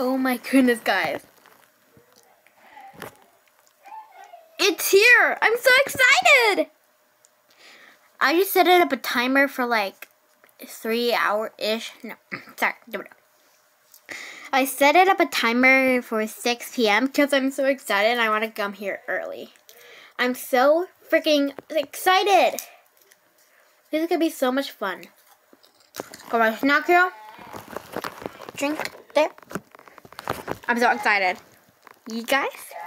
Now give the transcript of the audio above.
Oh my goodness, guys. It's here! I'm so excited! I just set it up a timer for like 3 hour-ish. No, sorry. I set it up a timer for 6 p.m. because I'm so excited and I want to come here early. I'm so freaking excited! This is gonna be so much fun. Got my snack here. Drink there. I'm so excited. You guys?